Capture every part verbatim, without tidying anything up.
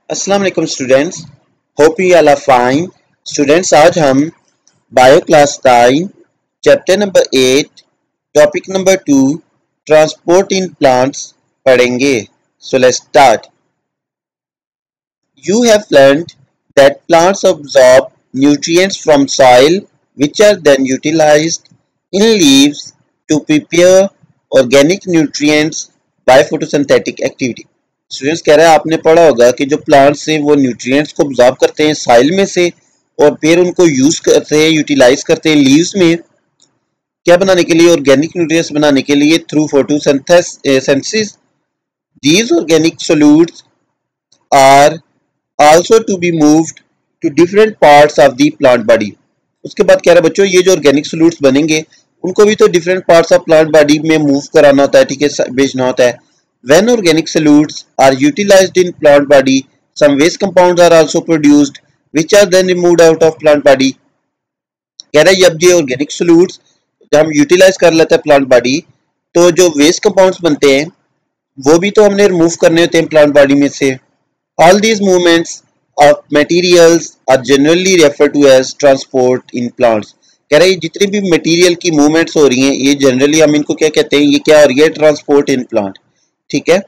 अस्सलाम वालेकुम students, hope you all are fine. Students, आज हम bio class nine chapter number eight topic number two transport in plants पढ़ेंगे। So let's start. You have learned that plants absorb nutrients from soil which are then utilized in leaves to prepare organic nutrients by photosynthetic activity। Students कह रहे हैं आपने पढ़ा होगा कि जो plants हैं वो न्यूट्रिएंट्स को ऑब्जॉर्ब करते हैं साइल में से और फिर उनको यूज करते हैं, यूटिलाइज करते हैं लीव्स में क्या बनाने के लिए, ऑर्गेनिक न्यूट्रिएंट्स बनाने के लिए through photosynthesis. These organic solutes are also to be moved to different parts of the plant body। उसके बाद कह रहा है बच्चों ये जो ऑर्गेनिक सोल्यूट्स बनेंगे उनको भी तो different parts of plant body में मूव कराना होता है, ठीक है, भेजना होता है। When organic solutes are utilized in plant body, some waste compounds are also produced which are then removed out of plant body। कह रहा है जब ये ऑर्गेनिक सोल्यूट्स जब हम यूटिलाइज कर लेते हैं प्लांट बॉडी तो जो वेस्ट कंपाउंड्स बनते हैं वो भी तो हमने रिमूव करने होते हैं प्लांट बॉडी में से। All these movements of materials are generally referred to as transport in plants। कह रहे हैं जितनी भी मटेरियल की मूवमेंट्स हो रही हैं ये जनरली हम इनको क्या कहते हैं, ये क्या हो रही है, ट्रांसपोर्ट इन प्लांट, ठीक है।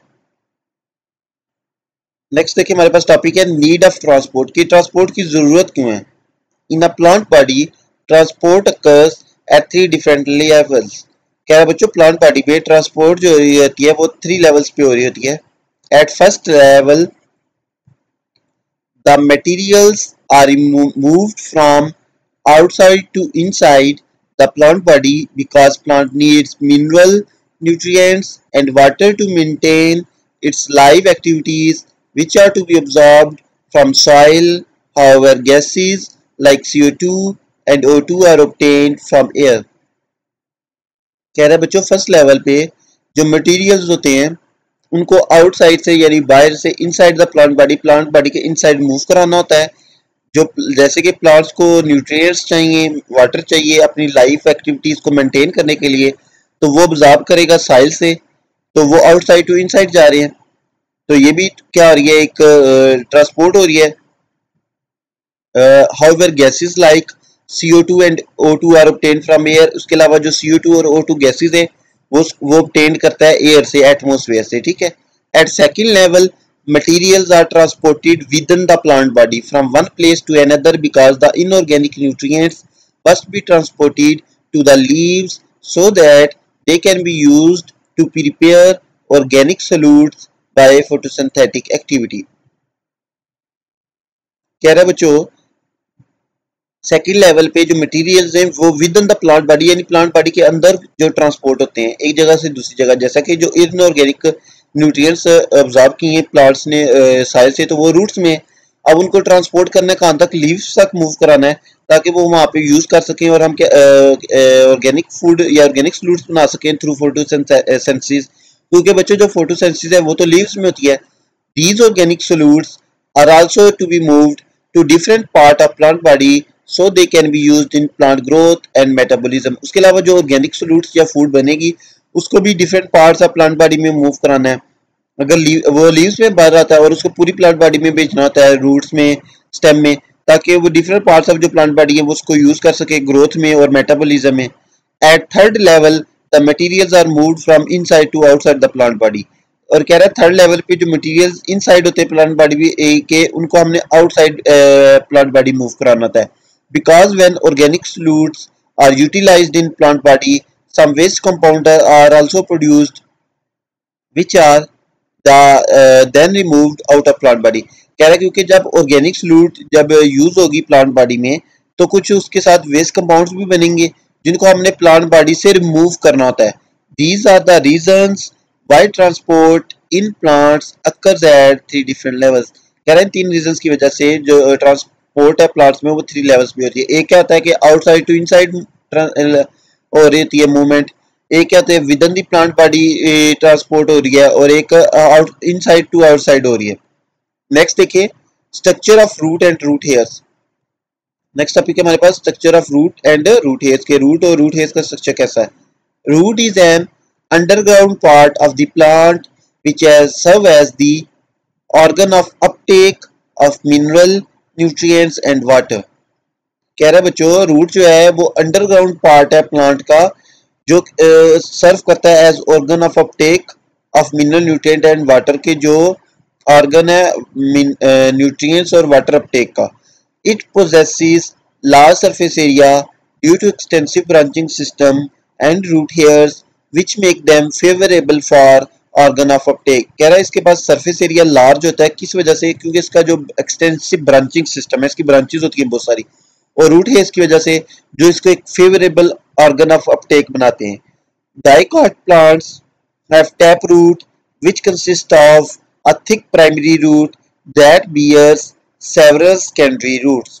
नेक्स्ट देखिए हमारे पास टॉपिक है नीड ऑफ ट्रांसपोर्ट, की ट्रांसपोर्ट की जरूरत क्यों है। In a plant body transport occurs at three different levels. कह रहा है बच्चों प्लांट बॉडी पे ट्रांसपोर्ट जो हो रही होती है वो थ्री लेवल्स पे हो रही होती है। At first level the materials are moved from outside to inside the plant body because plant needs mineral nutrients and water to maintain its life activities which are to be absorbed from soil। However, gases like C O two and O two are obtained from air। कह रहे बच्चों first level पे जो materials होते हैं उनको outside से यानी बाहर से inside the plant body plant body के इनसाइड मूव कराना होता है। जो जैसे कि प्लांट्स को न्यूट्रिएंट्स चाहिए, वाटर चाहिए अपनी लाइफ एक्टिविटीज को मेंटेन करने के लिए, तो वो ऑब्जॉर्ब करेगा साइल से, तो वो आउटसाइड टू इनसाइड जा रहे हैं। तो ये भी क्या हो रही है, एक ट्रांसपोर्ट uh, हो रही है। However gases like C O two and O two are obtained from air. उसके अलावा जो C O two और O two गैसेस हैं वो वो ऑब्टेन करता है एयर से, एटमॉस्फेयर से, ठीक है। At second level materials are transported within the plant body from one place to another because the inorganic nutrients must be transported to the leaves so that they can be used to prepare organic solutes by photosynthetic activity। कह रहा है बच्चों second level पे जो materials हैं वो within the plant body यानी plant body के अंदर जो ट्रांसपोर्ट होते हैं एक जगह से दूसरी जगह। जैसा कि जो इनऑर्गेनिक न्यूट्रिएंट्स अब्जॉर्ब किए हैं प्लांट्स ने साइल से तो वो रूट्स में, अब उनको ट्रांसपोर्ट करने कहाँ तक, लीव्स तक मूव कराना है ताकि वो वहाँ पे यूज कर सकें और हम क्या ऑर्गेनिक फूड या ऑर्गेनिक सोल्यूट्स बना सकें थ्रू फोटोसिंथेसिस। क्योंकि बच्चों जो फोटोसिंथेसिस है वो तो लीव्स में होती है। These organic solutes are also to be moved to different part of plant body so they can be used in plant growth and metabolism। उसके अलावा जो ऑर्गेनिक सोल्यूट्स या फूड बनेगी उसको भी different parts of plant body में move कराना है। अगर लीव, वो लीव्स में भर रहा था और उसको पूरी प्लांट बॉडी में भेजना होता है, रूट्स में, स्टेम में, ताकि वो डिफरेंट पार्ट्स ऑफ जो प्लांट बॉडी है वो उसको यूज कर सके ग्रोथ में और मेटाबॉलिज्म में। At third level the materials are moved from inside to outside the plant body. और कह रहा है थर्ड लेवल पे जो मटेरियल्स इनसाइड होते हैं प्लांट बॉडी के उनको हमने आउटसाइड प्लांट बॉडी मूव कराना होता है। Because when organic solutes are utilized in plant body, some waste compounds are also produced, which are the uh, then removed out of plant body। कह रहा है क्योंकि जब ऑर्गेनिक सोल्यूट जब use होगी प्लांट बॉडी में तो कुछ उसके साथ वेस्ट कंपाउंड्स भी बनेंगे जिनको हमने प्लांट बॉडी से रिमूव करना होता है। These are the reasons why transport in plants occurs at three different levels। कह रहे हैं तीन रीजंस की वजह से जो ट्रांसपोर्ट पोर्ट है प्लांट्स में वो थ्री लेवल्स पे होती है। एक क्या होता है कि आउटसाइड टू इनसाइड हो रही है मूवमेंट, एक क्या होता है within the plant body transport हो रही है और एक आउट इनसाइड टू आउटसाइड हो रही है। नेक्स्ट देखिए structure of root and root hairs. Next topic है हमारे पास structure of root and root hairs के रूट और रूट हेयर्स का स्ट्रक्चर कैसा है। Root is an underground part of the plant which has serve as the organ of uptake of mineral, nutrients and water। कह रहा है बच्चों root जो है वो अंडरग्राउंड पार्ट है प्लांट का जो सर्व uh, करता है as organ of uptake of mineral, nutrient and water के जो ऑर्गन है न्यूट्रिएंट्स uh, और वाटर अपटेक का। It possesses large surface area due to extensive branching system and root hairs which make them favourable for organ of uptake. कह रहा है इसके पास surface area large होता है, किस वजह से? क्योंकि इसका जो एक्सटेंसिव ब्रांचिंग सिस्टम है, इसकी ब्रांचेस होती हैं बहुत सारी, और रूट है इसकी वजह से जो इसको एक फेवरेबल ऑर्गन ऑफ अपटेक बनाते हैं। Dicot plants have tap root which consist of a thick primary root that bears several secondary roots.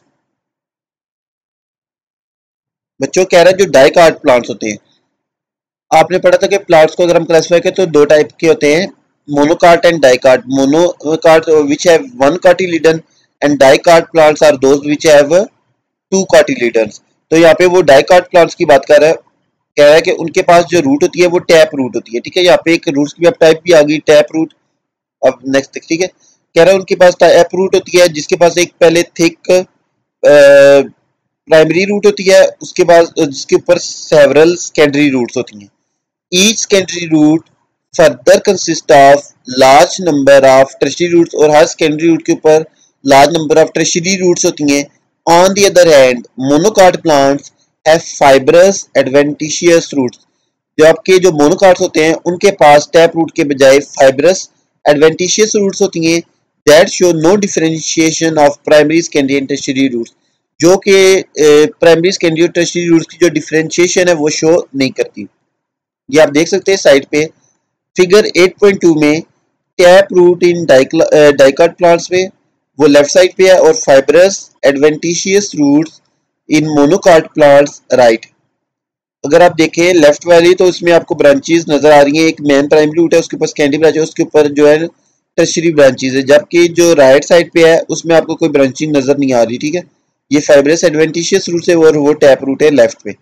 बच्चों कह रहा है जो डाइकॉट प्लांट्स होते हैं, आपने पढ़ा था कि प्लांट्स को अगर हम क्लासिफाई करें तो दो टाइप के होते हैं, monocot and dicot. Monocot which have one cotyledon and dicot plants are those which have two cotyledons. तो यहाँ पे वो डाइकॉट प्लांट्स की बात कर रहा है, कह रहा है कि उनके पास जो रूट होती है वो टैप रूट होती है। ठीक है, यहाँ पे एक रूट्स की टाइप भी आ गई, टैप रूट। अब नेक्स्ट ठीक है, कह रहा है उनके पास टैप रूट होती है जिसके पास एक पहले थिक प्राइमरी रूट होती है, उसके बाद जिसके ऊपर सेवरल सेकेंडरी रूट्स होती हैं। Each secondary root further consist of large number of tertiary roots, और हर सेकेंडरी रूट के ऊपर large number of tertiary roots होती हैं। On the other hand, monocot plants have fibrous adventitious roots। जो आपके जो मोनोकाट्स होते हैं उनके पास टैप रूट के बजाय फाइब्रस एडवेंटिशियस रूट्स होती हैं that show no differentiation of primary, secondary and tertiary roots। जो कि प्राइमरी, सेकेंडरी और टर्शियरी रूट्स की जो डिफरेंशिएशन है वो शो नहीं करती। ये आप देख सकते हैं साइड पे फिगर एट पॉइंट टू में tap root in dicot plants में वो लेफ्ट साइड पे है, और fibrous adventitious roots in monocot plants right. अगर आप देखें लेफ्ट वाली तो उसमें आपको ब्रांचेस नजर आ रही हैं, एक मेन प्राइमरी रूट है, उसके ऊपर सेकेंडरी ब्रांच है, उसके ऊपर जो है टर्शियरी ब्रांचेस है, जबकि जो राइट साइड पे है उसमें आपको कोई ब्रांचिंग नजर नहीं आ रही। ठीक है, ये फाइब्रस एडवेंटिशियस रूट है और वो टैप रूट है लेफ्ट पे।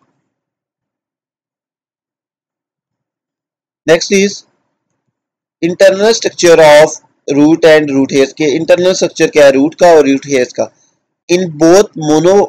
Next is internal structure of root and root hairs के। इंटरनल स्ट्रक्चर क्या है रूट का और रूट हेयर्स का? In both monocot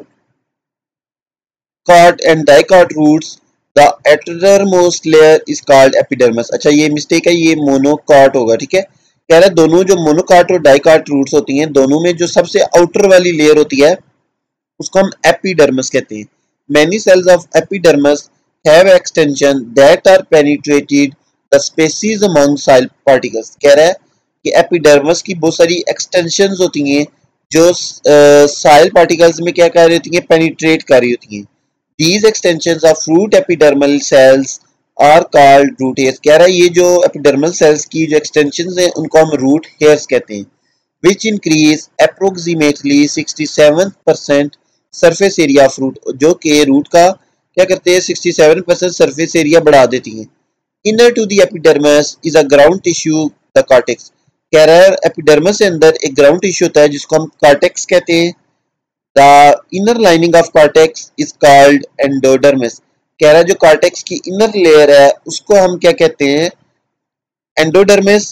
and dicot roots the epidermost layer is called epidermis. अच्छा ये मिस्टेक है, ये मोनोकाट होगा। ठीक है, कह रहा है दोनों जो मोनोकाट और डाइकॉट रूट्स होती हैं दोनों में जो सबसे आउटर वाली लेयर होती है उसको हम एपिडर्मस कहते हैं। Many cells of epidermis have extension that are penetrated the spaces among soil particles. कह रहा है कि एपिडर्मस की बहुत सारी एक्सटेंशंस होती हैं जो सॉइल पार्टिकल्स में क्या कर रही होती हैं, पेनिट्रेट कर रही होती हैं। These extensions of root epidermal cells are called root hairs. कह रहा है ये जो एपिडर्मल सेल्स की जो एक्सटेंशंस हैं उनको हम रूट हेयर्स कहते हैं। Which increase approximately sixty seven percent surface area of root, जो कि रूट का क्या करते हैं sixty seven percent surface area बढ़ा देती हैं। Inner to the epidermis is a ground tissue the cortex. कह रहा है एपिडर्मस के अंदर एक ग्राउंड टिश्यू होता है जिसको हम कॉर्टेक्स कहते हैं। The inner lining of cortex is called endodermis. कह रहा है जो कॉर्टेक्स की इनर लेयर है उसको हम क्या कहते हैं, endodermis.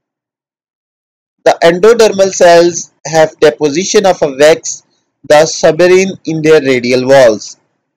The endodermal cells have deposition of a wax the suberin in their radial walls.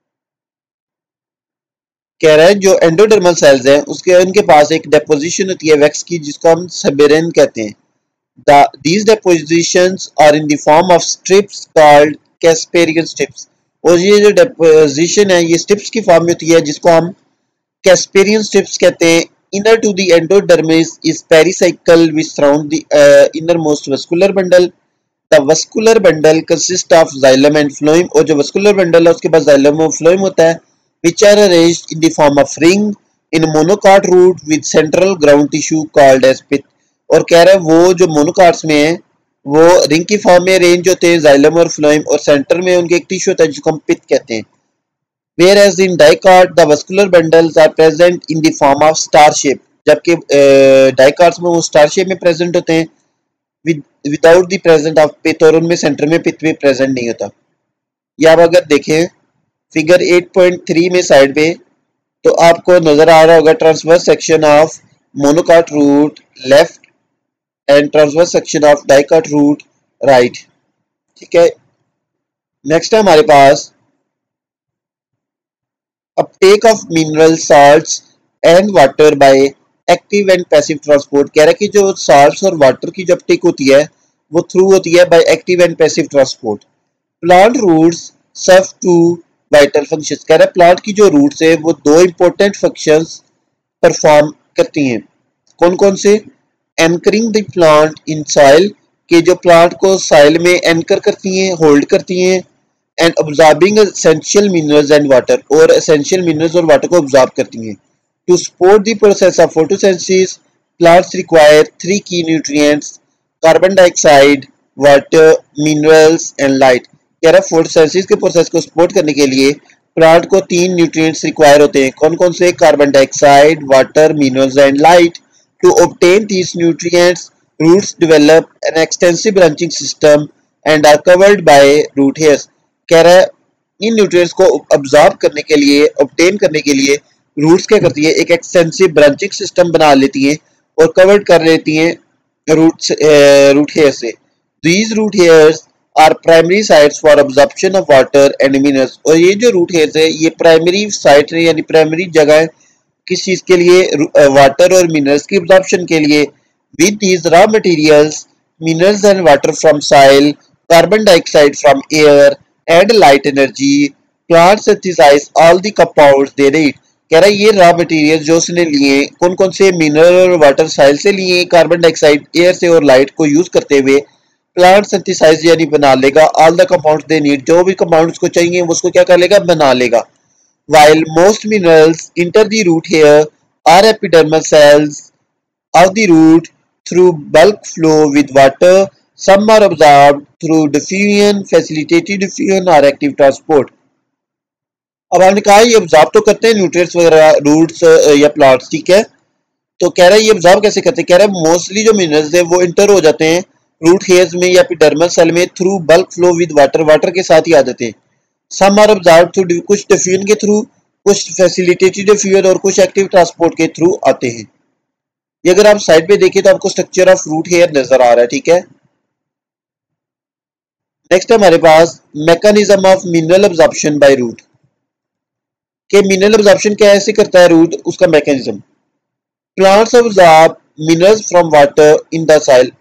कह रहा है जो एंडोडर्मल सेल्स हैं उसके उनके पास एक डेपोजिशन होती है वैक्स की जिसको हम सबेरिन कहते हैं। The these depositions are in the form of strips called Casparian strips. और ये जो डेपोजिशन है ये स्ट्रिप्स की फॉर्म में होती है जिसको हम कैस्पेरियन स्ट्रिप्स कहते हैं। Inner to the endodermis is pericycle which surround the inner most vascular bundle. The vascular bundle consist of xylem and phloem. और जो वस्कुलर बंडल है उसके पास जाइलम और फ्लोएम होता है, which are arranged in the form of ring in monocot root with central ground tissue called as pith। और कह रहा है वो जो मोनोकाट्स में है वो रिंग की फॉर्म में अरेंज होते हैं जाइलम और फ्लोएम, और सेंटर में उनके एक टिश्यू होता है जिसको हम पिथ कहते हैं। whereas in dicot the vascular bundles are present in the form of star shape। जबकि डाइकॉट्स में वो स्टार शेप में प्रेजेंट होते हैं with, without the presence of pith, और उनमें सेंटर में पिथ भी प्रेजेंट नहीं होता। या आप अगर देखें फिगर एट पॉइंट थ्री में साइड पे तो आपको नजर आ रहा होगा transverse section of monocot root left and transverse section of dicot root right, ठीक है। नेक्स्ट है हमारे पास uptake of mineral salts and water by active and passive transport. कह रहा है कि जो साल्ट्स और वाटर की जो अपटेक होती है वो थ्रू होती है by active and passive transport. Plant roots serve two vital functions. कह रहा है प्लांट की जो रूट्स है वो दो इंपॉर्टेंट फंक्शंस परफॉर्म करती हैं। कौन कौन से? Anchoring the plant in soil, के जो प्लांट को सॉइल में एंकर करती हैं, होल्ड करती हैं। And absorbing essential minerals and water, और एसेंशियल मिनरल्स और वाटर को ऑब्जॉर्ब करती हैं। To support the process of photosynthesis plants require three key nutrients, carbon dioxide, water, minerals and light. कह रहा है फोटोसिंथेसिस के प्रोसेस को सपोर्ट करने के लिए प्लांट को तीन न्यूट्रिएंट्स रिक्वायर होते हैं। कौन कौन से? Carbon dioxide, water, minerals and light. To obtain these nutrients, roots develop an extensive branching system and are covered by root hairs। कह रहा है इन न्यूट्रिएंट्स को ऑब्जॉर्ब करने के लिए, ऑब्टेन करने के लिए रूट्स क्या करती है? एक एक्सटेंसिव ब्रांचिंग सिस्टम बना लेती हैं और कवर्ड कर लेती हैं रूट्स रूट हेयर से। These root hairs are primary sites for absorption of water and minerals। और ये जो रूट हेयर्स है ये प्राइमरी साइट है, यानी प्राइमरी जगह है किस चीज के लिए? वाटर और मिनरल्स की एब्जॉर्प्शन के लिए। With these raw materials, minerals and water from soil, carbon dioxide from air and light energy, plant synthesise all the compounds they need. कह रहा है ये रॉ मटेरियल जो उसने लिए, कौन कौन से? मिनरल और वाटर सॉइल से लिए, कार्बन डाइऑक्साइड एयर से, और लाइट को यूज करते हुए प्लांट सिंथेसाइज यानी बना लेगा all the compounds they need. जो भी कंपाउंड्स को चाहिए वो उसको क्या कर लेगा? बना लेगा। While most minerals enter the root hair or epidermal cells of the root through bulk flow with water, some are absorbed through diffusion, facilitated diffusion or active transport। अब हमने कहा ये ऑब्जॉर्ब तो करते हैं न्यूट्रिएंट्स वगैरह रूट्स या plants, ठीक है। तो कह रहा है ये ऑब्जॉर्ब कैसे करते हैं? कह रहा है मोस्टली जो मिनरल्स है वो इंटर हो जाते हैं रूट हेयर्स में या एपिडर्मल सेल में through bulk flow with water, water के साथ ही आ जाते हैं। सम आर ऑब्जॉर्ब्ड थ्रू, कुछ डिफ्यूजन के थ्रू, कुछ फैसिलिटेटेड डिफ्यूजन और कुछ एक्टिव ट्रांसपोर्ट के थ्रू आते हैं। ये अगर आप साइड पे देखें तो आपको स्ट्रक्चर ऑफ रूट हेयर नजर आ रहा है, ठीक है। नेक्स्ट है हमारे पास mechanism of mineral absorption by root. के मिनरल एब्जॉर्प्शन कैसे करता है रूट, उसका mechanism. Plants absorb minerals from water in the soil.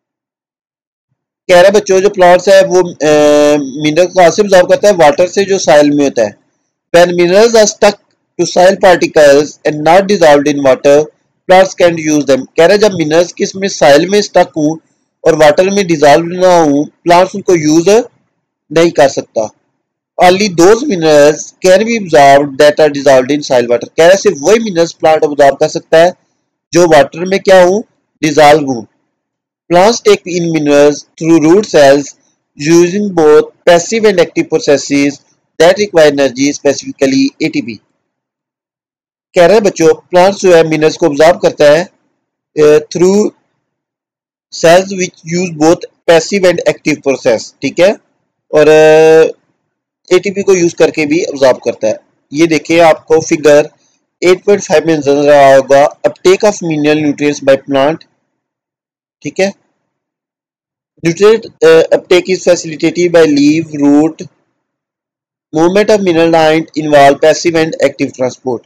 कह रहा है बच्चों जो प्लांट्स है वो मिनरल कहाँ से एब्जॉर्ब करता है? वाटर से जो सॉइल में होता है। When minerals are stuck to soil particles and not dissolved in water, plants can use them। कह रहा है जब मिनरल्स किस में सॉइल में स्टक हूँ और वाटर में डिजॉल्व ना हूँ, प्लांट्स उनको यूज नहीं कर सकता। Only those minerals can be absorbed that are dissolved in soil water। कह रहा है सिर्फ वही मिनरल्स प्लांट ऑब्जॉर्ब कर सकता है जो वाटर में क्या हूँ? डिजॉल्व हूँ। Plants take in minerals through root cells using both passive and active processes that require energy, specifically A T P। कह रहे हैं बच्चों प्लांट्स जो है मिनरल्स को ऑब्जॉर्ब करता है through cells which use both passive and active process, ठीक है, और एटीपी को यूज करके भी ऑब्जॉर्ब करता है। ये देखिए आपको फिगर एट पॉइंट फाइव में नजर आ रहा होगा, uptake of mineral nutrients by plant, ठीक है। Nutrient uptake is facilitated by leaf, root. Movement of mineral ion involve passive and active transport।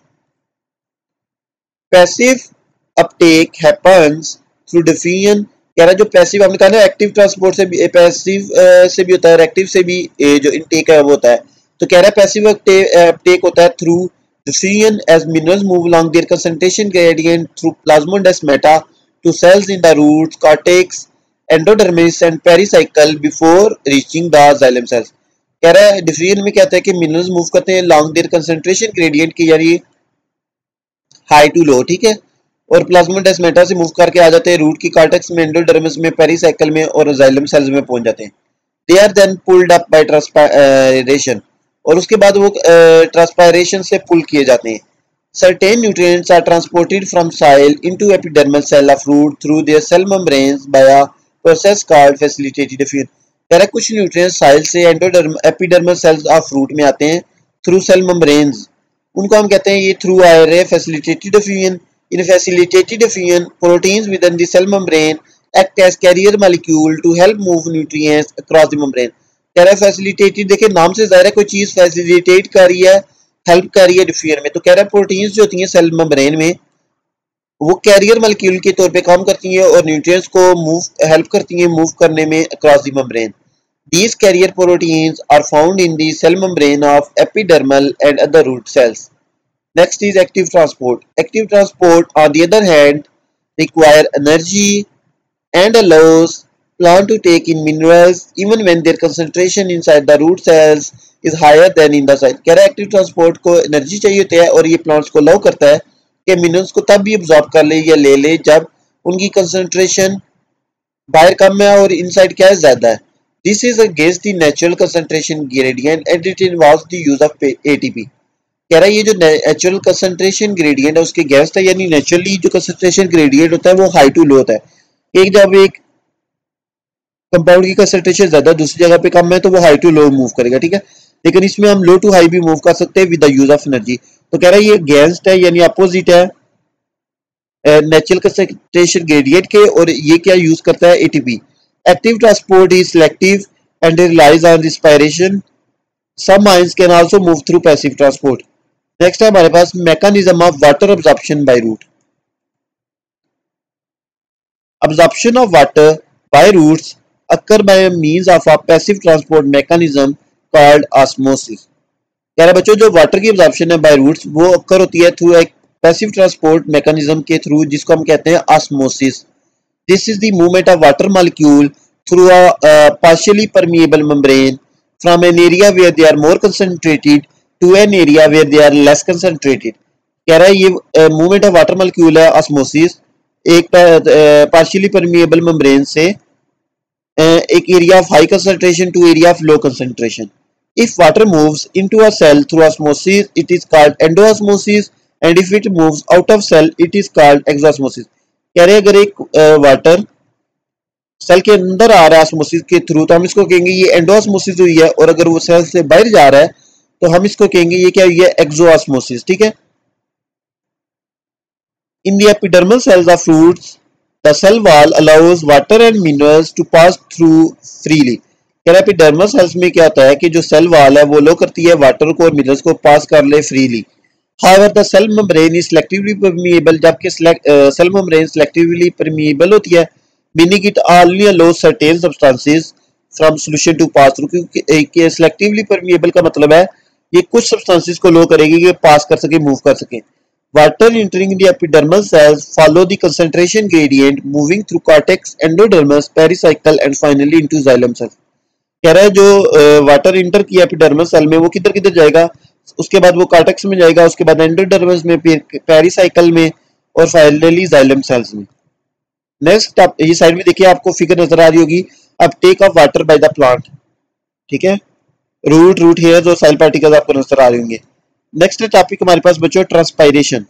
Passive uptake happens through diffusion। कह रहा है जो पैसिव हमने कहा ना एक्टिव ट्रांसपोर्ट से भी, पैसिव से भी होता है, एक्टिव से भी जो इनटेक है वो होता है। तो कह रहा है पैसिव अपटेक होता है through diffusion as minerals move along their concentration gradient through plasmodesmata to cells in the roots, cortex, endodermis and pericycle before reaching the xylem cells। कह रहा है डिफ्यूजन में क्या होता है कि मिनरल्स मूव करते हैं लॉन्ग देयर कंसंट्रेशन ग्रेडियंट की, यानी हाई टू लो, ठीक है, और प्लाज्मोडेस्माटा से मूव करके आ जाते हैं रूट की कॉर्टेक्स में, एंडोडर्मिस में, पेरिसाइकिल में और जाइलम सेल्स में पहुंच जाते हैं। They are then pulled up by transpiration, और उसके बाद वो ट्रांसपायरेशन से पुल किए जाते हैं। Certain nutrients are transported from soil into epidermal cell of root through their cell membranes by a process called facilitated diffusion. कह रहा है कुछ न्यूट्रिएंट्स सॉइल से endoderm epidermal cells of root में आते हैं थ्रू सेल मेम्ब्रेन्स, उनको हम कहते हैं ये थ्रू आ रहे facilitated diffusion. In facilitated diffusion proteins within the cell membrane act as carrier molecule to help move nutrients across the membrane. कह रहा है फैसिलिटेटेड, देखिए नाम से जाहिर है कोई चीज फैसिलिटेट कर रही है, हेल्प कर रही है डिफियर में। तो कह रहा है प्रोटीन्स जो होती हैं सेल मेम्ब्रेन में वो कैरियर मॉलिक्यूल के तौर पे काम करती हैं और न्यूट्रिएंट्स को मूव हेल्प करती हैं मूव करने में across the membrane. These carrier proteins are found in the cell membrane of epidermal and other root cells. Next is active transport. Active transport, on the other hand, require energy and allows plant to take in minerals even when their concentration inside the root cells is higher than in the soil. कह रहा है active transport को energy चाहिए होती है और ये plants को अलाउ करता है कि मिनरल्स को तब भी अब्जॉर्ब कर ले या ले ले जब उनकी कंसंट्रेशन बाहर कम है और इनसाइड क्या है ज्यादा है। This is against the natural concentration gradient and it involves the use of A T P. कह रहा है ये जो नेचुरल कंसंट्रेशन ग्रेडियंट है उसके अगेंस्ट है, यानी नेचुरली जो कंसंट्रेशन ग्रेडियंट होता है वो हाई टू लो होता है। एक जब एक कंपाउंड की कंसंट्रेशन ज्यादा दूसरी जगह पे कम है तो वो हाई टू लो मूव करेगा, ठीक है। लेकिन इसमें हम लो टू हाई भी मूव कर सकते हैं with the use of energy. तो कह रहा है ये अगेंस्ट है यानी अपोजिट है नेचुरल कंसंट्रेशन ग्रेडियंट के, और ये क्या यूज करता है ATP. Active transport is selective and relies on respiration. Some ions can also move through passive transport. Next है हमारे पास mechanism of water absorption by root. Absorption of water by roots occur by means of a passive transport mechanism called osmosis. कह रहा है बच्चों जो water की absorption है by roots वो occur होती है through एक passive transport mechanism के through जिसको हम कहते हैं osmosis. This is the movement of water molecule through a uh, partially permeable membrane from an area where they are more concentrated to an area where they are less concentrated. कह रहा है ये movement of water molecule है osmosis एक partially permeable membrane से uh, एक area of high concentration to area of low concentration. If water moves into a cell through osmosis, it is called endoosmosis, and if it moves out of cell, it is called exosmosis. कह रहे अगर एक water cell के अंदर आ रहा है osmosis के through तो हम इसको कहेंगे ये एंडोऑस्मोसिस हुई है, और अगर वो सेल से बाहर जा रहा है तो हम इसको कहेंगे ये क्या हुई है एक्सोऑस्मोसिस, ठीक है। In the epidermal cells of fruits the cell wall allows water and minerals to pass through freely. कह रहा है एपिडर्मल सेल्स में क्या होता है कि जो सेल वॉल है वो लो करती है वाटर को और मिनरल्स को पास कर ले freely. However, the cell membrane is selectively permeable, जबकि सेल मेम्ब्रेन selectively permeable होती है, meaning it only allows certain substances from solution to pass through. क्योंकि selectively permeable का मतलब है ये कुछ substances को लो करेगी कि पास कर सके मूव कर सके। Water entering the epidermal cells follow the concentration gradient moving through cortex, endodermis, pericycle and finally into xylem cells. कह रहा है जो वाटर इंटर किया एपिडर्मल सेल में वो किधर किधर जाएगा, उसके बाद वो कार्टेक्स में जाएगा, उसके बाद एंडोडर्मिस में, फिर पेरिसाइकल में और फाइनली जाइलम सेल्स में। नेक्स्ट आप ये साइड में देखिए आपको फिगर नजर आ रही होगी uptake of water by the plant, ठीक है। रूट रूट हेयर्स और सॉइल पार्टिकल्स आपको नजर आ रहे होंगे। नेक्स्ट टॉपिक हमारे पास बच्चों transpiration.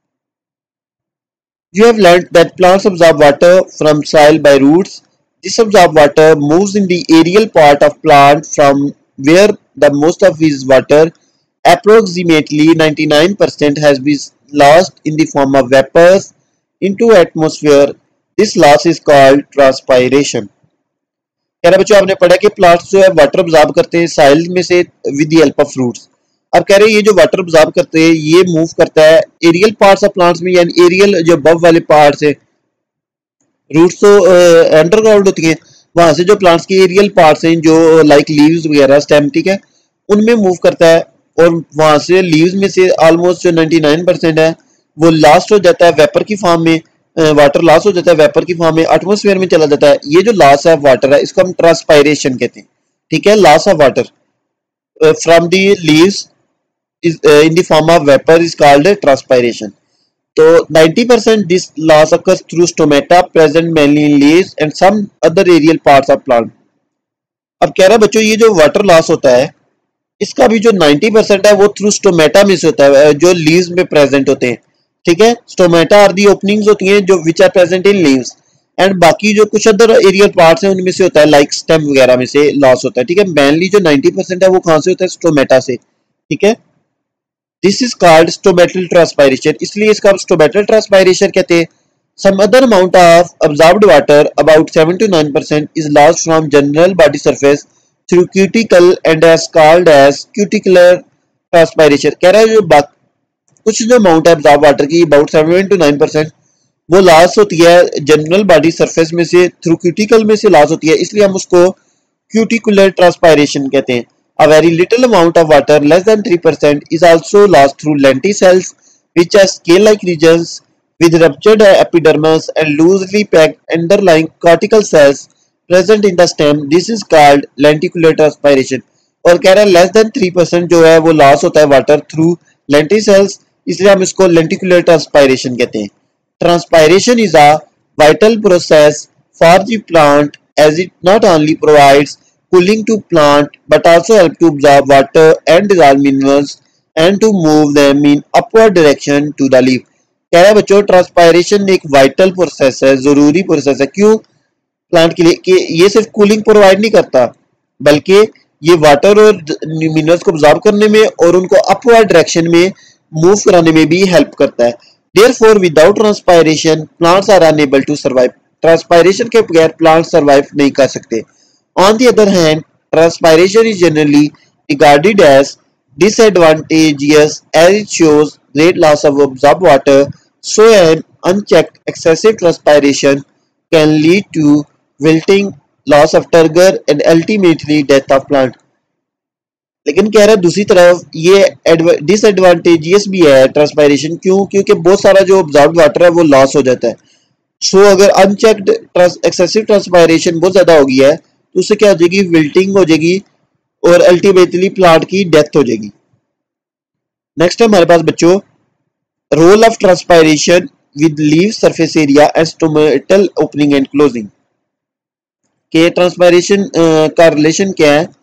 You have learned that plants absorb water from soil by roots. This absorbed water moves in the aerial part of plant from where the most of its water, approximately ninety-nine percent, has been lost in the form of vapors into atmosphere. This loss is called transpiration. कह रहे बच्चों आपने पढ़ा कि plants जो है water absorb करते हैं साइल में से with the help of roots. अब कह रहे हैं ये जो वाटर अब्सॉर्ब करते हैं ये मूव करता है एरियल पार्ट्स ऑफ प्लांट्स में, यानी एरियल जो अबव वाले पार्ट्स है, रूट्स तो अंडरग्राउंड होती हैं, वहां से जो प्लांट्स की एरियल पार्ट्स हैं जो लाइक लीव्स वगैरह स्टेम, ठीक है, उनमें मूव करता है और वहां से लीव्स में से ऑलमोस्ट जो निन्यानवे परसेंट है वो लास्ट हो जाता है वेपर की फॉर्म में, वाटर लॉस हो जाता है वेपर की फॉर्म में, एटमॉस्फेयर में चला जाता है। ये जो लॉस ऑफ वाटर है इसको हम ट्रांसपायरेशन कहते हैं, ठीक है। Loss of water from the leaves in the form of vapour is called transpiration. तो ninety percent this loss occurs through stomata present mainly in leaves and some other aerial parts of plant. अब कह रहा है बच्चों ये जो water loss होता है इसका भी जो ninety percent है वो थ्रू स्टोमेटा में से होता है जो लीव्स में प्रेजेंट होते हैं, ठीक है। स्टोमेटा आर दी ओपनिंग्स होती हैं जो which are present in leaves, and बाकी जो कुछ अदर एरियल पार्ट्स हैं उनमें से होता है लाइक स्टेम वगैरह में से लॉस होता है, ठीक है। मेनली जो ninety percent है वो कहां से होता है, स्टोमेटा से, ठीक है। This is called stomatal transpiration, इसलिए इसका हम स्टोमेटल ट्रांसपायरेशन कहते हैं। Some other amount of absorbed water, about seven to nine percent, is lost from general body surface through cuticle and is called as cuticular transpiration. कह रहा है जो कुछ जो अमाउंट है absorbed water की about seven to nine percent वो loss होती है जनरल बॉडी सरफेस में से थ्रू क्यूटिकल में से लॉस होती है, इसलिए हम उसको क्यूटिकुलर ट्रांसपायरेशन कहते हैं. A very little amount of water, less than three percent, is also lost through lenticels, which are scale-like regions with ruptured epidermis and loosely packed underlying cortical cells present in the stem. This is called lenticular transpiration. और कह रहा है less than three percent जो है वो loss होता है water through lenticels, इसलिए हम इसको लेंटिकुलर ट्रांसपायरेशन कहते हैं. Transpiration is a vital process for the plant as it not only provides cooling to plant but also help to absorb water and dissolve minerals and to move them in upward direction to the leaf. कह रहा है बच्चों transpiration एक vital process है, जरूरी process है. क्यों? Plant के लिए कि ये सिर्फ कूलिंग प्रोवाइड नहीं करता बल्कि ये वाटर और मिनरल्स को अब्सॉर्ब करने में और उनको अपवर्ड डायरेक्शन में मूव कराने में भी हेल्प करता है. Therefore, without transpiration, plants are unable to survive. Transpiration के बगैर plants survive नहीं कर सकते. On the other hand, transpiration is generally regarded as disadvantageous as it shows great loss of absorbed water. So, an unchecked excessive transpiration can lead to wilting, loss of turgor, and ultimately death of plant. लेकिन कह रहा है दूसरी तरफ ये disadvantageous भी है transpiration. क्यों? क्योंकि बहुत सारा जो ऑब्जॉर्ब्ड वाटर है वो लॉस हो जाता है. सो so, अगर अनचेक्ड एक्सेसिव ट्रांसपायरेशन बहुत ज्यादा हो गया है तो उससे क्या हो जाएगी? विल्टिंग हो जाएगी और अल्टीमेटली प्लांट की डेथ हो जाएगी. नेक्स्ट है हमारे पास बच्चों role of transpiration with leaf surface area and stomatal opening and closing. के ट्रांसपायरेशन का रिलेशन क्या है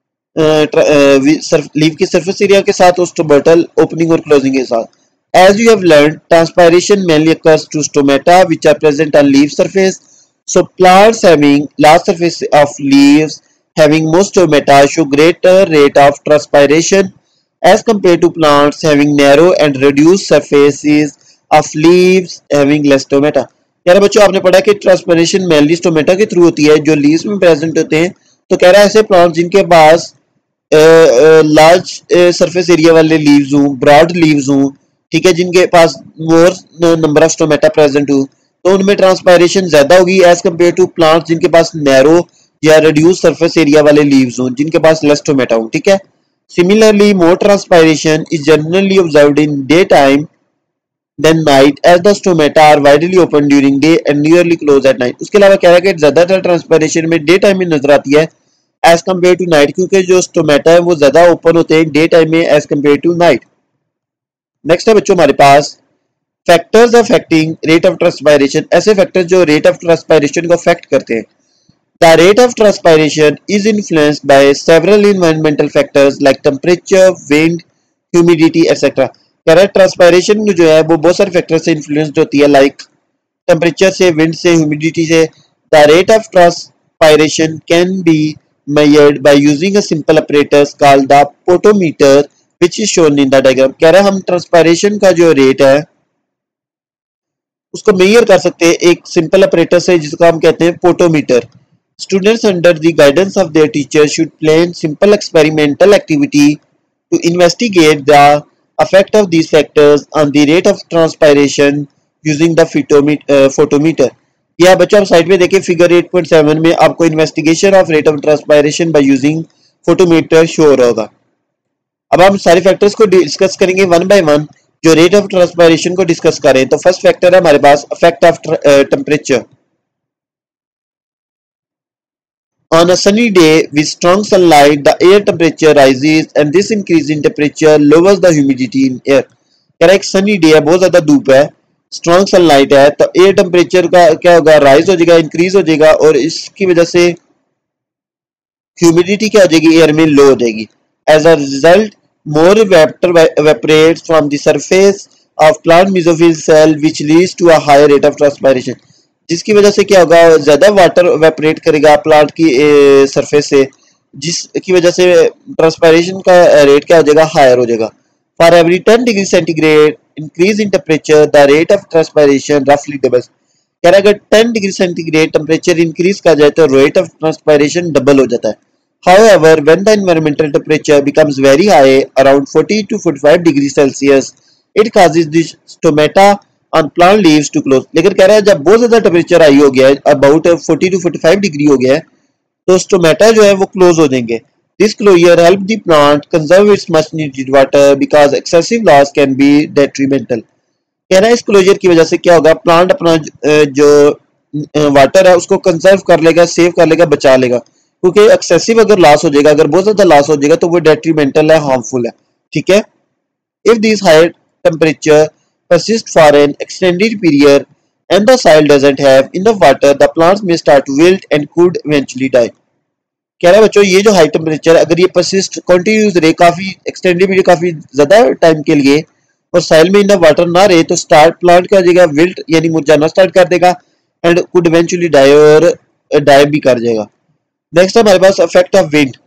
लीव के सरफेस एरिया के साथ और स्टोमेटल ओपनिंग और क्लोजिंग के साथ. As you have learned, transpiration mainly occurs to stomata which are present on leaf surface. So plants having large surface of leaves having more stomata show greater rate of transpiration as compared to plants having narrow and reduced surfaces of leaves having less stomata. यार बच्चों आपने पढ़ा कि transpiration mainly stomata के through होती है जो leaves में प्रेजेंट होते हैं. तो कह रहा है ऐसे प्लांट्स जिनके पास लार्ज सरफेस एरिया वाले लीव्स हूँ, ब्रॉड लीव्स हूँ, ठीक है, जिनके पास more number of stomata present हो तो उनमें ट्रांसपायरेशन ज्यादा होगी एज कम्पेयर टू प्लांट्स जिनके पास नैरो या रिड्यूस सरफेस एरिया वाले लीव्स हों जिनके पास लेस स्टोमेटा हो. ठीक है. Similarly more transpiration is generally observed in day time than night as the stomata are widely open during day and nearly close at night. उसके अलावा कह रहा है कि ज्यादातर ट्रांसपायरेशन में डे टाइम में नजर आती है एज कम्पेयर टू नाइट, क्योंकि जो स्टोमेटा है वो ज्यादा ओपन होते हैं डे टाइम में as compare to night. Next है बच्चों हमारे पास factors affecting rate of transpiration. ऐसे फैक्टर्स जो रेट ऑफ ट्रांसपायरेशन को अफेक्ट करते हैं. The rate of transpiration is influenced by several environmental factors like temperature, wind, humidity etcetera. कह रहा है ट्रांसपायरेशन जो है वो बहुत सारे फैक्टर से इन्फ्लुएंस्ड होती है, लाइक टेम्परेचर से, विंड से, ह्यूमिडिटी से. The rate of transpiration can be measured by using a simple apparatus called the potometer which is shown in the diagram. कह रहा है हम ट्रांसपायरेशन का जो रेट है उसको मेजर कर सकते हैं एक सिंपल apparatus है जिसको हम कहते हैं potometer. Students under the guidance of their teachers should plan simple experimental activity to investigate the effect of these factors on the rate of transpiration using the photometer. या बच्चों आप साइड में देखिए फिगर एट पॉइंट सेवन में आपको investigation of rate of transpiration by using photometer show हो रहा होगा. अब हम सारे फैक्टर्स को डिस्कस करेंगे वन बाय वन जो रेट ऑफ ट्रांसपायरेशन को डिस्कस करें. तो फर्स्ट फैक्टर है हमारे पास effect of temperature. On a sunny day with strong sunlight, the air temperature rises and this increase in temperature lowers the humidity in air. कह रहा है एक सनी डे है, बहुत ज्यादा धूप है, स्ट्रॉन्ग सनलाइट है, तो एयर टेम्परेचर का क्या होगा? राइज हो जाएगा, इंक्रीज हो जाएगा और इसकी वजह से ह्यूमिडिटी क्या हो जाएगी? एयर में लो हो जाएगी. As a result more water evaporates from the surface of plant mesophyll cell which leads to a higher rate of transpiration. जिसकी वजह से क्या होगा? ज्यादा वाटर evaporate करेगा प्लांट की सरफेस से, जिसकी वजह से ट्रांसपायरेशन का रेट क्या हो जाएगा? हायर हो जाएगा. For every ten degree centigrade increase in temperature, the rate of transpiration roughly doubles. कह रहा है अगर ten degree centigrade temperature increase कर जाए तो रेट ऑफ ट्रांसपायरेशन डबल हो जाता है. However, when the environmental temperature becomes very high, around forty to forty-five degrees Celsius, it causes the stomata on plant leaves to close. लेकिन कह रहा है जब बहुत ज्यादा टेम्परेचर हाई हो गया है, about forty to forty-five degree हो गया है, तो स्टोमेटा जो है वो क्लोज हो जाएंगे. This closure help the plant conserve its much needed water because excessive loss can be detrimental. कह रहा है इस क्लोजर की वजह से क्या होगा, प्लांट अपना जो वाटर है उसको कंजर्व कर लेगा, सेव कर लेगा, बचा लेगा, क्योंकि एक्सेसिव अगर लॉस हो जाएगा, अगर बहुत ज्यादा लॉस हो जाएगा तो वो डेट्रीमेंटल है, हार्मफुल है. ठीक है. If this high temperature persist for an extended period and the soil doesn't have enough water, the plants may start to wilt and could eventually die. कह रहा है बच्चों ये जो हाई टेम्परेचर अगर ये persist कंटिन्यूस रहे काफी एक्सटेंडेड पीरियड, काफी ज्यादा टाइम के लिए, और साइल में इतना वाटर ना रहे तो स्टार्ट प्लांट क्या हो जाएगा, विल्ट यानी मुरझाना स्टार्ट कर देगा एंड कुड इवेंचुअली डाई, और डाई भी कर जाएगा. नेक्स्ट है हमारे पास इफेक्ट ऑफ विंड.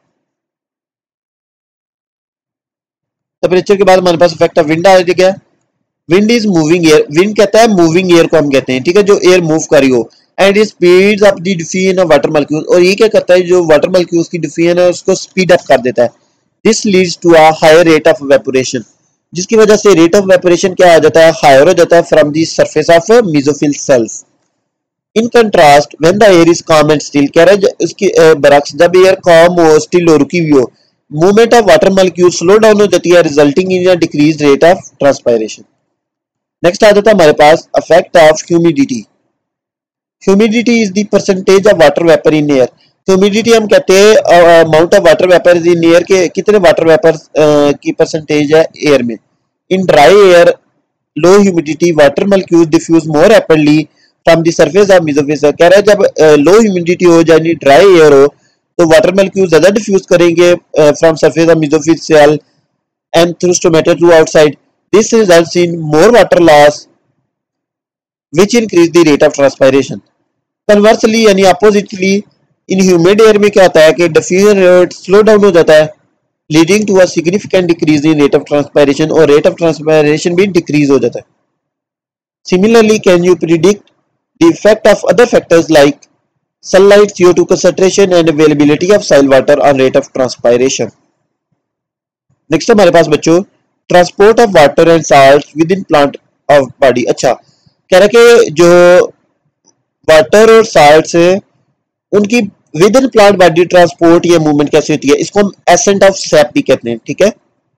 टेम्परेचर के बाद हमारे पास इफेक्ट ऑफ विंड आ गया. Wind is moving air. Wind कहता है मूविंग एयर को हम कहते हैं. ठीक है, जो एयर मूव करी हो. And it speeds up the diffusion of water molecules. और ये क्या करता है, जो वाटर मॉलिक्यूल्स की डिफ्यूजन है उसको स्पीड अप कर देता है. This leads to a higher rate of evaporation, जिसकी वजह से रेट ऑफ इवेपोरेशन क्या आ जाता है, हायर हो जाता है from the surface of mesophyll cells. In contrast when the air is calm and still, कह रहा है उसकी बरक्स जब एयर काम हो, स्टिल हो, रुकी हुई हो, movement of water molecule slow down हो जाती है, resulting in a decrease rate of transpiration. Next आ जाता है हमारे पास effect of humidity. Humidity is the percentage of water vapour in air. Humidity हम कहते हैं amount of water vapour in air के कितने वाटर वेपर की परसेंटेज है एयर में. In dry air low humidity water molecule diffuse more rapidly from the surface of mesophyll. कह रहा है जब लो ह्यूमिडिटी हो यानी ड्राई एयर हो तो वाटर मॉलिक्यूल ज्यादा डिफ्यूज करेंगे from surface of mesophyll cell and through stomata to outside. This results in more water loss, which increase the rate of transpiration. Conversely, यानी oppositely, in humid air में क्या होता है कि diffusion rate slow down हो जाता है, leading to a significant decrease in rate of transpiration, और rate of transpiration भी decrease हो जाता है. Similarly, can you predict the effect of other factors like sunlight, C O two concentration, and availability of soil water on rate of transpiration? Next हमारे पास बच्चों transport of water and salt within plant of body. अच्छा, कह रहा है कि जो water और साल्ट से उनकी within plant body transport या मूवमेंट कैसे होती है, इसको हम एसेंट ऑफ सैप भी कहते हैं. ठीक है.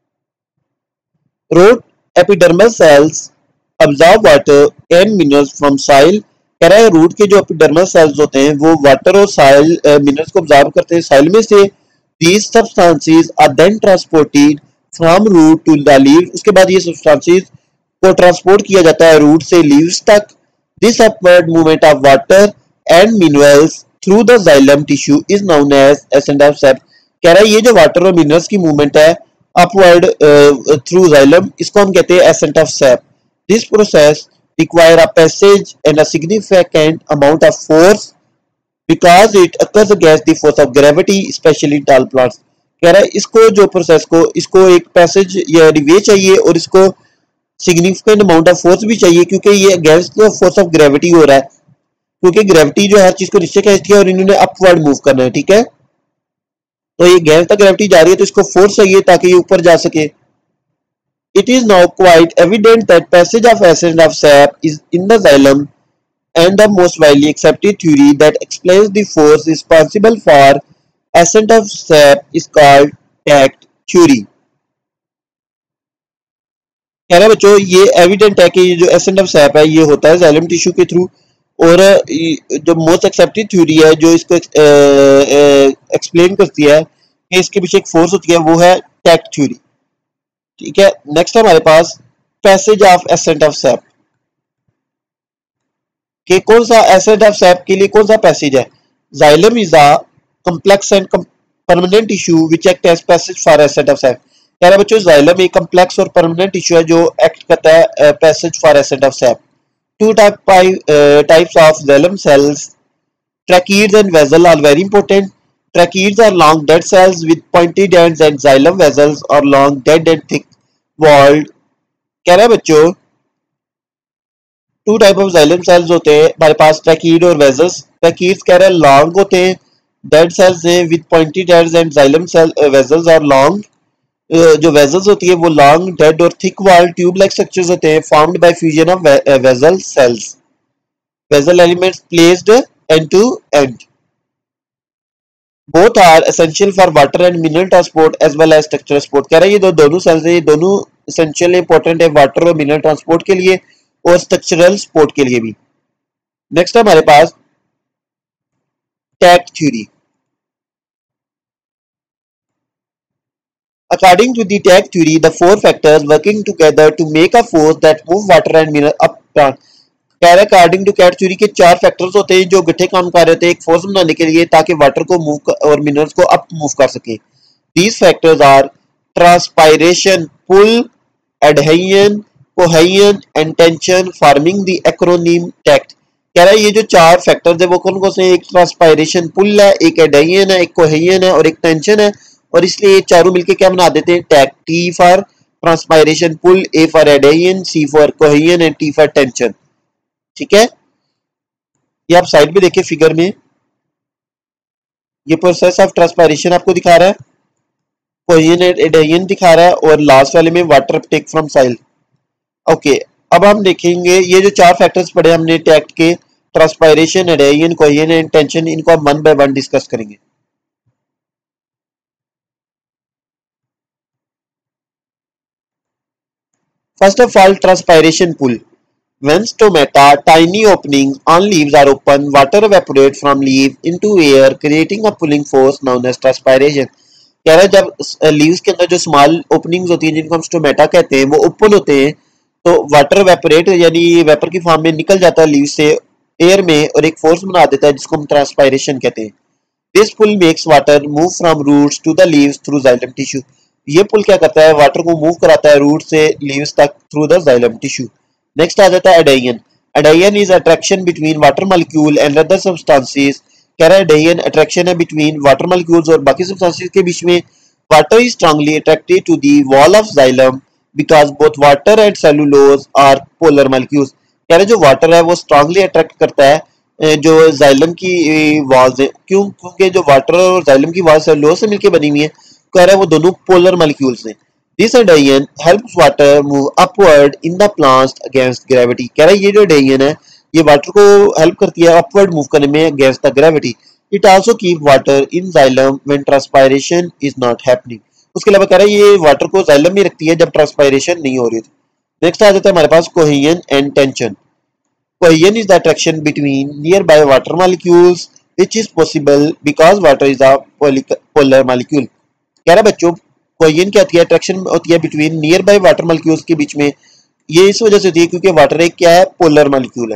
Root epidermal cells absorb water and minerals from soil. कह रहा है रूट के जो एपिडर्मल सेल्स होते हैं वो वाटर और सॉइल मिनरल्स को अब्सॉर्ब करते हैं सॉइल में से. These substances are then transported from root to the leaf. उसके बाद ये सब्सटेंसेस को ट्रांसपोर्ट किया जाता है रूट से लीव्स तक. This upward movement of water and minerals through the xylem tissue is known as ascent of sap. कह रहा है ये जो वाटर और मिनरल्स की मूवमेंट है अपवर्ड थ्रू जाइलम, इसको हम कहते हैं ascent of sap. This process require a passage and a significant amount of force because it occurs against the force of gravity specially in tall plants. कह रहा है इसको जो प्रोसेस को इसको एक पैसेज या वे चाहिए और इसको सिग्निफिकेंट अमाउंट ऑफ फोर्स भी चाहिए, क्योंकि ये against the force of gravity हो रहा है, क्योंकि ग्रेविटी जो हर चीज को नीचे खींचती है और इन्होंने अपवर्ड मूव करना है. ठीक है, तो ये अगेंस्ट द ग्रेविटी जा रही है तो इसको फोर्स चाहिए ताकि ये ऊपर जा सके. It is now quite evident that passage of ascent of sap is in the xylem and the most widely accepted theory that explains the force responsible for ascent of sap is called tact theory. कह रहे बच्चों ये evident है कि ये जो accent of SAP है ये होता है जाइलम टिश्यू के थ्रू, और जो मोस्ट एक्सेप्टेड थ्योरी है जो इसको एक्सप्लेन करती है कि इसके पीछे एक फोर्स होती है वो है टैक्ट थ्योरी. ठीक है. नेक्स्ट हमारे पास passage of ascent of sap कि कौन सा एसेंट ऑफ सैप के लिए कौन सा पैसेज है. Xylem is a complex and permanent tissue which act as passage for ascent of sap. कह रहा है बच्चों जाइलम एक complex और permanent tissue है जो act करता है passage for ascent of sap. Two type, uh, types of xylem cells, tracheids and vessel, are very important. Tracheids are long dead cells with pointed ends and xylem vessels are long dead and thick walled. कह रहा है बच्चों two type of xylem cells होते हैं हमारे पास, ट्रैकीड और vessels. Tracheids कह रहे हैं लॉन्ग होते हैं, डेड सेल्स हैं with pointed heads, and xylem cell vessels are long. जो वेजल्स होती है वो लॉन्ग, डेड और thick wall tube like structures होते हैं, found by fusion of vessel cells, vessel elements placed end to end. Both are essential for water and mineral transport as well as structural support. कह रहा है ये दो दोनों sales हैं, ये दोनों एसेंशियल इंपॉर्टेंट है वाटर और मिनरल ट्रांसपोर्ट के लिए और स्ट्रक्चरल सपोर्ट के लिए भी। नेक्स्ट है हमारे पास tag theory. According to the tag theory, the four factors working together to make a force that move water and mineral up plant। कह रहे अकॉर्डिंग टू कैट थ्योरी के चार फैक्टर्स होते हैं जो इकट्ठे काम कर रहे होते हैं एक फोर्स बनाने के लिए ताकि वाटर को मूव और मिनरल्स को अप मूव कर सके। These factors are transpiration, pull, adhesion, cohesion and tension, forming the acronym TACT. कह रहा है ये जो चार फैक्टर्स है वो कौन कौन से, एक ट्रांसपायरेशन पुल है, एक एडहेशन है, एक कोहेजन है और एक टेंशन है, और इसलिए ये चारों मिलके क्या बना देते हैं tag. T for transpiration pull, A for adhesion, C for cohesion and T for tension. ठीक है, ये आप साइड पे देखिए फिगर में, ये प्रोसेस ऑफ ट्रांसपायरेशन आपको दिखा रहा है, कोहेजन एडहेशन दिखा रहा है, और लास्ट वाले में water uptake from soil. Okay, अब हम देखेंगे ये जो चार फैक्टर्स पढ़े हमने टैक्ट के, transpiration, adhesion, cohesion and tension, इनको हम वन बाय वन डिस्कस करेंगे। First of all, transpiration pool. When stomata, tiny openings on leaves are open, water evaporates from leaf into air, creating a pulling force known as transpiration. कह रहा है जब leaves के अंदर जो small openings होती हैं जिनको हम स्टोमेटा कहते हैं वो ओपन होते हैं तो वाटर वेपोरेट यानी वेपर की फॉर्म में निकल जाता है लीव से एयर में और एक फोर्स बना देता है जिसको हम ट्रांसपायरेशन कहते हैं। This pull makes water move from roots to the leaves through xylem tissue. ये पुल क्या करता है, वाटर को मूव कराता है रूट से लीव्स तक through the xylem tissue. Next आ जाता है adhesion. Adhesion is attraction between water molecule and other substances. कह रहा है एडहेशन अट्रैक्शन है बिटवीन वाटर मॉलिक्यूल्स और बाकी सब्सटेंसेस के बीच में। Water is strongly attracted to the wall of xylem because both water and cellulose are polar molecules. कह रहे जो वाटर है वो स्ट्रांगली अट्रैक्ट करता है जो जाइलम की वॉल्स है, क्यों, क्योंकि जो वाटर और जाइलम की वॉल सेलुलोज से मिलकर बनी हुई है, कह रहा है वो दोनों पोलर मॉलिक्यूल्स हैं। This adhesion helps water move upward in the plants against gravity. कह रहा है ये जो एडहेशन है ये वाटर को हेल्प करती है अपवर्ड मूव करने में against the gravity. It also keep water in xylem when transpiration is not happening. उसके अलावा कह रहा है ये वाटर को जाइलम में रखती है जब ट्रांसपायरेशन नहीं हो रही थी। नेक्स्ट आ जाता है हमारे पास cohesion and tension. Cohesion is the attraction between nearby water molecules which is possible because water is a polar molecule. कह रहा है बच्चों कोहेजन क्या होती है, अट्रैक्शन होती है between nearby water molecules के बीच में। ये इस वजह से होती है क्योंकि वाटर एक क्या है, पोलर मॉलिक्यूल है।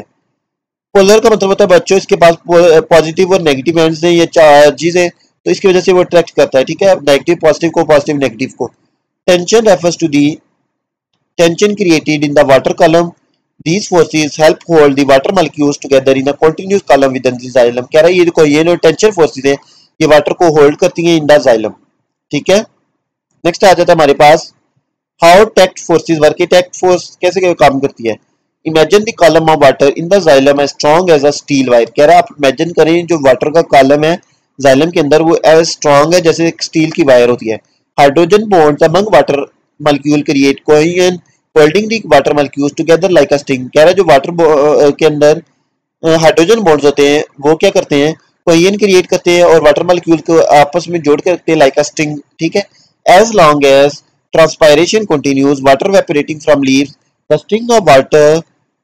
पोलर का मतलब होता है बच्चों इसके पास पॉजिटिव और नेगेटिव एंड्स हैं या चार्जेस हैं तो इसकी वजह से वो अट्रैक्ट करता है। ठीक है, नेगेटिव पॉजिटिव को, पॉजिटिव नेगेटिव को। Tension refers to the tension created in the water column. These forces help hold the water molecules together in a continuous column within the xylem। कह रहा है ये जो कोहेजन और टेंशन फोर्सेस हैं ये वाटर को होल्ड करती हैं इन द xylem। ठीक है, नेक्स्ट आ जाता है हमारे पास how TACT forces work. TACT force कैसे काम करती है। Imagine the column of water in the xylem as strong as a steel wire। कह रहा है आप इमेजिन करें जो वाटर का कॉलम है xylem के अंदर वो एज स्ट्रॉन्ग है जैसे एक स्टील की वायर होती है। Hydrogen bonds among water molecule create cohesion holding the water molecules together like a string. कह रहा है जो वाटर के अंदर हाइड्रोजन बॉन्ड्स होते हैं वो क्या करते हैं, कोहेजन क्रिएट करते हैं और वाटर मॉलिक्यूल को आपस में जोड़ के रखते हैं लाइक अ स्ट्रिंग। ठीक है, as long as transpiration continues water evaporating from leaves the string of water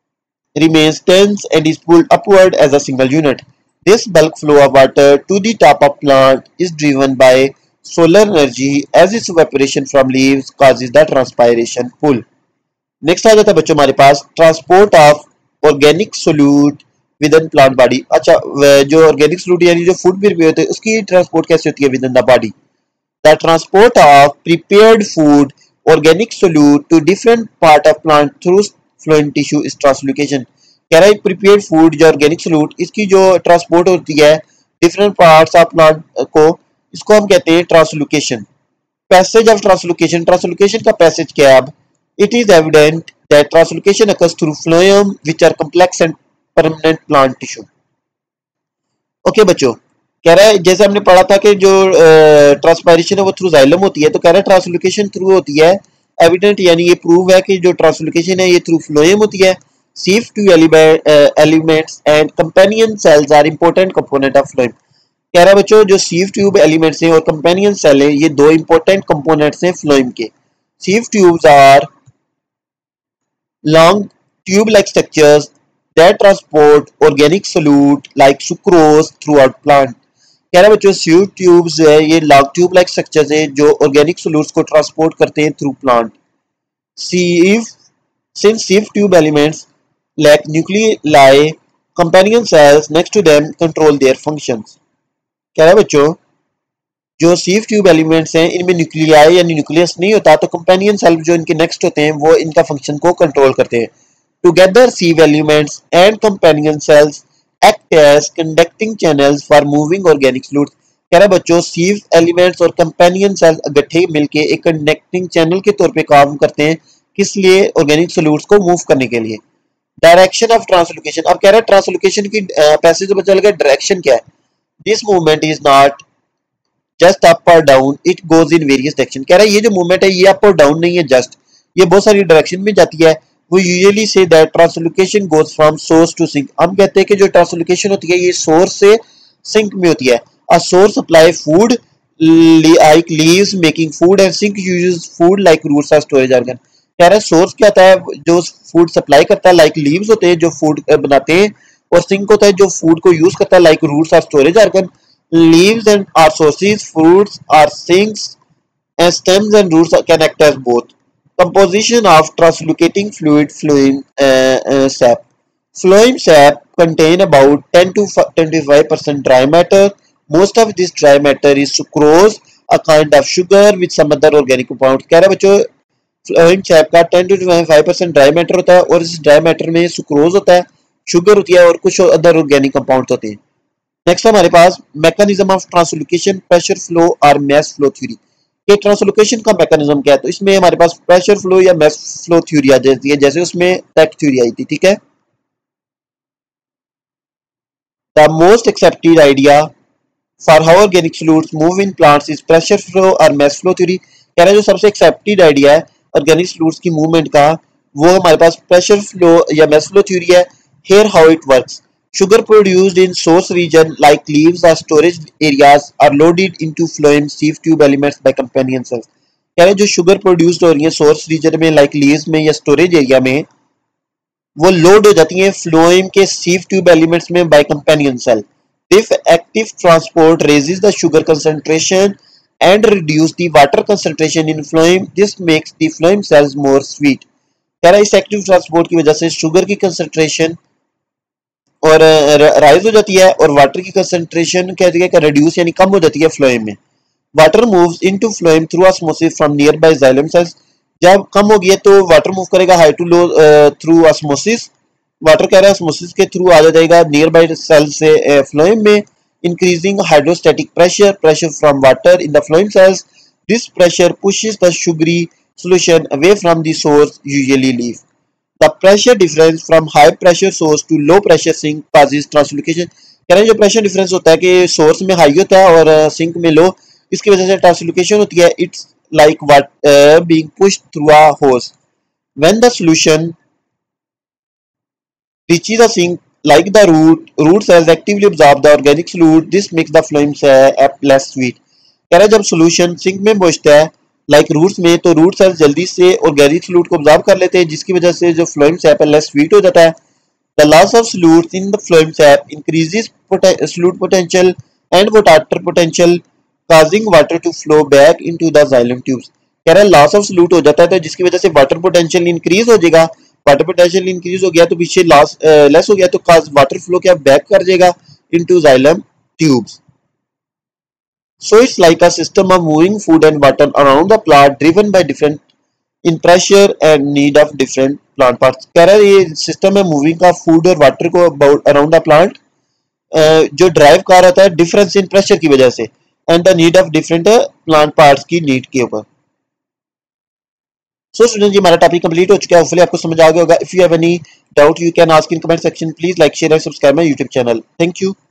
remains tense and is pulled upward as a single unit. This bulk flow of water to the top of plant is driven by solar energy as its evaporation from leaves causes the transpiration pull। Next आ जाता है बच्चों हमारे पास transport of organic solute within plant body. अच्छा, जो organic solute यानी जो फूड प्रिपेयर होते हैं उसकी ट्रांसपोर्ट कैसे होती है within the body. The transport of prepared food organic solute to different part of plant through phloem tissue is translocation. कह रहा है प्रिपेयर्ड फूड जो ऑर्गेनिक सोल्यूट इसकी जो ट्रांसपोर्ट होती है डिफरेंट पार्ट्स ऑफ प्लांट को, इसको हम कहते हैं translocation. Passage of translocation. Translocation का पैसेज क्या है अब, It is evident that translocation occurs through phloem which are complex and permanent plant tissue. Okay okay, बच्चों कह रहा है जैसे हमने पढ़ा था कि जो ट्रांसपायरेशन है वो थ्रू जाइलम होती है, तो कह रहा है ट्रांसलोकेशन थ्रू होती है एविडेंट, यानी ये प्रूव है कि जो ट्रांसलोकेशन है ये थ्रू फ्लोएम होती है. Sieve tube elements and companion cells are important component of phloem. कह रहा है बच्चों जो सीफ ट्यूब एलिमेंट्स हैं और कंपेनियन सेल हैं ये दो इंपॉर्टेंट कंपोनेंट्स हैं फ्लोएम के. Sieve tubes are long tube like structures that transport organic solute like sucrose throughout plant. कह रहा है बच्चों सीव ट्यूब्स है ये लॉन्ग ट्यूब लाइक स्ट्रक्चर्स हैं जो ऑर्गेनिक सोल्यूट्स को ट्रांसपोर्ट करते हैं through plant. Sieve since sieve tube elements lack nuclei, companion cells next to them control their functions. कह रहा है बच्चों जो सीव ट्यूब एलिमेंट्स हैं इनमें न्यूक्लियाई यानी न्यूक्लियस नहीं होता, तो कंपेनियन सेल जो इनके नेक्स्ट होते हैं वो इनका फंक्शन को कंट्रोल करते हैं. Together, sieve elements and companion cells act as conducting channels for moving organic fluids. कह रहा है बच्चों सीव एलिमेंट्स और कंपेनियन सेल्स इकट्ठे मिलके एक कंडक्टिंग चैनल के तौर पे काम करते हैं, किस लिए? ऑर्गेनिक सोल्यूट्स को मूव करने के लिए. Direction of translocation. अब कह रहा है ट्रांसलोकेशन की पैसेज से पता चल गया डायरेक्शन क्या है. This movement is not just up और down, it goes in various direction. कह रहा है ये जो मूवमेंट है ये अप और डाउन नहीं है, जस्ट ये बहुत सारी डायरेक्शन में जाती है. We usually say that translocation goes from source to sink. हम कहते हैं कि जो ट्रांसलोकेशन होती है ये सोर्स से सिंक में होती है. A source supply food like leaves making food and sink uses food like roots or storage organ. कह रहा है सोर्स क्या होता है जो फूड सप्लाई करता है, लाइक लीव्स होते हैं जो फूड बनाते हैं, और सिंक होता है जो फूड को यूज करता है, लाइक रूट्स और storage organ. Leaves and are sources, fruits are sinks and stems and roots can act as both. Composition of translocating fluid phloem uh, uh, sap. Phloem sap contain about ten to twenty-five percent dry matter. Most of this dry matter is sucrose, a kind of sugar with some other organic compounds. कह रहा है बच्चों phloem sap का ten to twenty-five percent dry matter होता है और इस dry matter में sucrose होता है, sugar होती है और कुछ other organic compounds होते हैं. नेक्स्ट हमारे पास mechanism of translocation, pressure flow और mass flow theory. कि ट्रांसलोकेशन का मैकेनिज्म क्या है, तो इसमें हमारे पास प्रेशर फ्लो या मैस फ्लो थ्योरी आ जाती है, जैसे उसमें टेक थ्योरी आई थी. ठीक है, the most accepted idea for how organic fluids move in plants is pressure flow और मैस फ्लो थ्योरी. कह रहा है जो सबसे एक्सेप्टेड आइडिया है ऑर्गेनिक फ्लूइड्स की मूवमेंट का वो हमारे पास प्रेशर फ्लो या मैस फ्लो थ्योरी है. Here how it works. Sugar produced in source region like leaves or storage areas are loaded into phloem sieve tube elements by companion cells. कह रहे जो शुगर प्रोड्यूस्ड हो रही है source region में like leaves में या स्टोरेज एरिया में, वो लोड हो जाती हैं फ्लोएम के sieve tube elements में by companion cell. If active transport raises the sugar concentration and reduce the water concentration in phloem, this makes the phloem cells more sweet. कह रहा है इस एक्टिव ट्रांसपोर्ट की वजह से शुगर की कंसंट्रेशन और राइज हो जाती है और वाटर की कंसंट्रेशन कहती है कि रिड्यूस यानी कम हो जाती है फ्लोएम में. Water moves into phloem through osmosis from nearby xylem cells. जब कम हो गई है तो वाटर मूव करेगा high to low through osmosis. Water कह रहा है ऑस्मोसिस के थ्रू आ जाएगा नियर बाय सेल से फ्लोएम में. Increasing hydrostatic pressure, pressure from water in the phloem cells. This pressure pushes the sugary solution away from the source, usually leave. The pressure difference from high pressure source to low pressure sink causes translocation. कह रहे हैं जो pressure difference होता है कि source में high होता है और सिंक में लो, इसकी वजह से ट्रांसलोकेशन होती है. It's like water being pushed through a hose. When the solution reaches the sink, like the root, root cells actively absorb the organic fluid. This makes the phloem sap less sweet. कह रहे हैं जब solution sink में पहुंचता है like like roots में, तो root cells जल्दी से ऑर्गेनिक फ्लूइड को ऑब्जॉर्ब कर लेते हैं, जिसकी वजह से जो फ्लोएम सैप है लेस स्वीट हो जाता है. The loss of solutes in the phloem sap increases solute potential and water potential, causing water to flow back into the xylem tubes. कह रहा है लॉस ऑफ सॉल्यूट हो जाता है तो जिसकी वजह से वाटर पोटेंशियल इंक्रीज हो जाएगा. वाटर पोटेंशियल इंक्रीज हो गया तो पीछे लॉस लेस हो गया तो काज वाटर फ्लो क्या बैक कर जाएगा into xylem tubes. So it's like a system of moving food and water around the plant driven by different in pressure and need of different plant parts. कह रहा है ये system है moving का food और water को around the plant जो drive कर रहा है डिफरेंस इन प्रेशर की वजह से and the need of different plant parts की नीड के ऊपर. सो स्टूडेंट, ये हमारा टॉपिक कंप्लीट हो चुका है। होपफुली आपको समझ आ गया होगा। If you have any doubt you can ask in comment section. Please like share and subscribe my YouTube channel. Thank you.